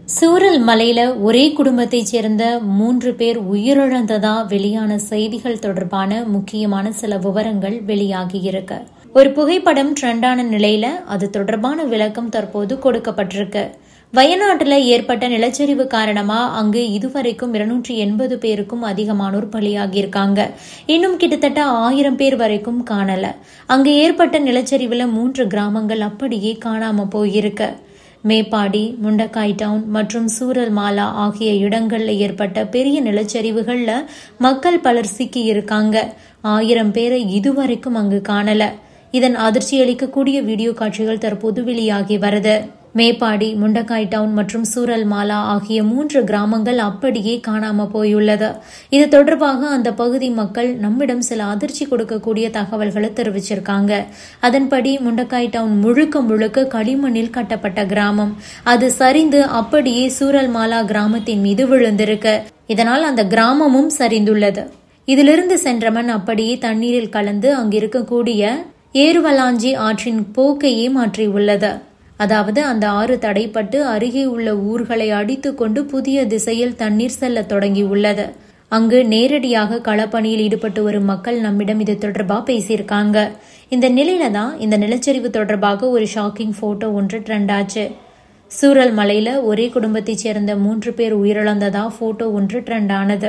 சூரல் மலையில ஒரே குடும்பத்தைச் சேர்ந்த 3 பேர் உயிரிழந்ததா வெளியான செய்திகள் தொடர்பான முக்கியமான சில விவரங்கள் வெளியாகியிருக்கு. ஒரு புகைப்படம் ட்ரெண்டான நிலையில அது தொடர்பான விளக்கம் தற்போது கொடுக்கப்பட்டிருக்கு. வயநாட்டுல ஏற்பட்ட நிலச்சரிவு காரணமா அங்கு இதுவரைக்கும் 280 பேருக்கும் அதிகமானோர் பலியாகியிருக்காங்க. இன்னும் கிட்டத்தட்ட 1000 பேர் வரைக்கும் காணல. அங்கு ஏற்பட்ட நிலச்சரிவுல 3 கிராமங்கள் அப்படியே காணாம போயிருக்கு. மேப்பாடி, முண்டக்காய் டவுன் மற்றும் சூரல் மாலா ஆகிய இடங்கள்ல ஏற்பட்ட பெரிய நிலச்சரிவுகள்ல மக்கள் பலர் சிக்கி இருக்காங்க. 1000 பேரை இதுவரைக்கும் அங்கு காணல. இதன் அதிர்ச்சி அளிக்கக்கூடிய வீடியோ காட்சிகள் தற்போது வெளியாகி வருது. மேப்பாடி, முண்டக்காய் டவுன் மற்றும் சூரல் மாலா ஆகிய 3 கிராமங்கள் அப்படியே காணாம போயுள்ளது. இது தொடர்பாக அந்த பகுதி மக்கள் நம்மிடம் சில அதிர்ச்சி கொடுக்கக்கூடிய தகவல்களை தெரிவிச்சிருக்காங்க. அதன்படி முண்டக்காய் டவுன் முழுக்க முழுக்க களிமண்ணில் கட்டப்பட்ட கிராமம். அது சரிந்து அப்படியே சூரல் மாலா கிராமத்தின் மீது விழுந்திருக்கு. இதனால் அந்த கிராமமும் சரிந்துள்ளது. இதிலிருந்து சென்ற மண் அப்படியே தண்ணீரில் கலந்து அங்கிருக்கக்கூடிய ஏருவலாஞ்சி ஆற்றின் போக்கையே மாற்றியுள்ளது. அதாவது அந்த ஆறு தடைப்பட்டு அருகே உள்ள ஊர்களை அடித்துக் கொண்டு புதிய திசையில் தண்ணீர் செல்ல தொடங்கி உள்ளது. அங்கு நேரடியாக களப்பணியில் ஈடுபட்டு வரும் மக்கள் நம்மிடம் இது தொடர்பா பேசியிருக்காங்க. இந்த நிலையில தான் இந்த நிலச்சரிவு தொடர்பாக ஒரு ஷாக்கிங் போட்டோ ஒன்று ட்ரெண்ட் ஆச்சு. சூரல் மலையில ஒரே குடும்பத்தைச் சேர்ந்த 3 பேர் உயிரிழந்ததா போட்டோ ஒன்று ட்ரெண்ட் ஆனது.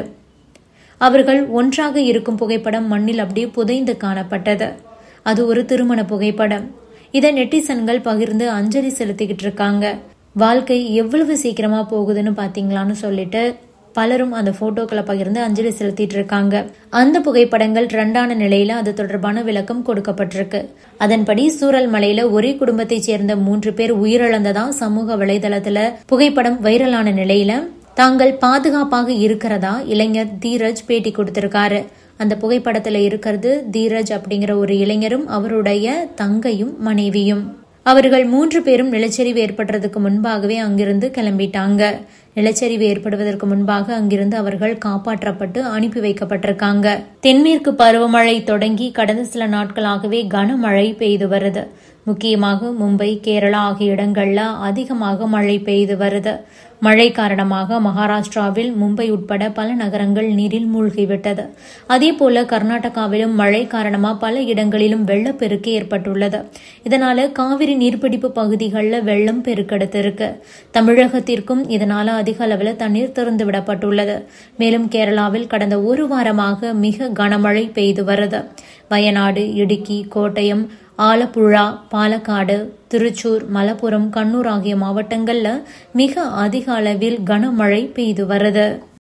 அவர்கள் ஒன்றாக இருக்கும் புகைப்படம் மண்ணில் அப்படியே புதைந்து காணப்பட்டது. அது ஒரு திருமண புகைப்படம். இதை நெட்டிசன்கள் பகிர்ந்து அஞ்சலி செலுத்திக்கிட்டு இருக்காங்க. வாழ்க்கை எவ்வளவு சீக்கிரமா போகுதுன்னு பாத்தீங்களான்னு சொல்லிட்டு பலரும் அந்த போட்டோக்களை பகிர்ந்து அஞ்சலி செலுத்திட்டு இருக்காங்க. அந்த புகைப்படங்கள் ட்ரெண்டான நிலையில அது தொடர்பான விளக்கம் கொடுக்கப்பட்டிருக்கு. அதன்படி சூரல் மலையில ஒரே குடும்பத்தைச் சேர்ந்த 3 பேர் உயிரிழந்ததா சமூக வலைதளத்துல புகைப்படம் வைரலான நிலையில தாங்கள் பாதுகாப்பாக இருக்கிறதா இளைஞர் தீரஜ் பேட்டி கொடுத்திருக்காரு. அந்த புகைப்படத்துல இருக்கிறது தீரஜ் அப்படிங்கிற ஒரு இளைஞரும் அவருடைய தங்கையும் மனைவியும். அவர்கள் 3 பேரும் நிலச்சரிவு ஏற்படுறதுக்கு முன்பாகவே அங்கிருந்து கிளம்பிட்டாங்க. நிலச்சரிவு ஏற்படுவதற்கு முன்பாக அங்கிருந்து அவர்கள் காப்பாற்றப்பட்டு அனுப்பி வைக்கப்பட்டிருக்காங்க. தென்மேற்கு பருவமழை தொடங்கி கடந்த சில நாட்களாகவே கனமழை பெய்து வருது. முக்கியமாக மும்பை, கேரளா ஆகிய இடங்கள்ல அதிகமாக மழை பெய்து வருது. மழை காரணமாக மகாராஷ்டிராவில் மும்பை உட்பட பல நகரங்கள் நீரில் மூழ்கிவிட்டது. அதே போல கர்நாடகாவிலும் மழை காரணமா பல இடங்களிலும் வெள்ளப்பெருக்கு ஏற்பட்டுள்ளது. இதனால காவிரி நீர்பிடிப்பு பகுதிகளில் வெள்ளம் பெருக்கெடுத்திருக்கு. தமிழகத்திற்கும் இதனால அதிக அளவில் தண்ணீர் திறந்து விடப்பட்டுள்ளது. மேலும் கேரளாவில் கடந்த ஒரு வாரமாக மிக கனமழை பெய்து வருது. வயநாடு, இடுக்கி, கோட்டயம், ஆலப்புழா, பாலக்காடு, திருச்சூர், மலப்புரம், கண்ணூர் ஆகிய மாவட்டங்கள்ல மிக அதிக அளவில் கனமழை பெய்து வருது.